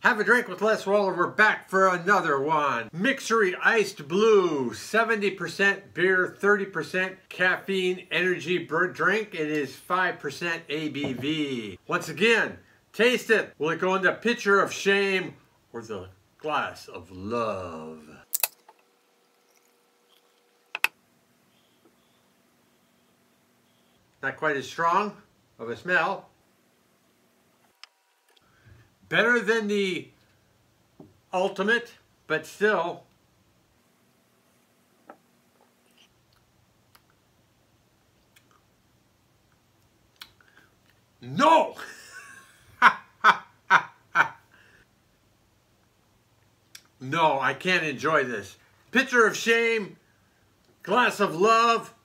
Have a drink with Les Waller. We're back for another one. Mixery Iced Blue, 70% beer, 30% caffeine energy drink. It is 5% ABV. Once again, taste it. Will it go in the pitcher of shame or the glass of love? Not quite as strong of a smell. Better than the ultimate, but still. No! No, I can't enjoy this. Pitcher of shame, glass of love.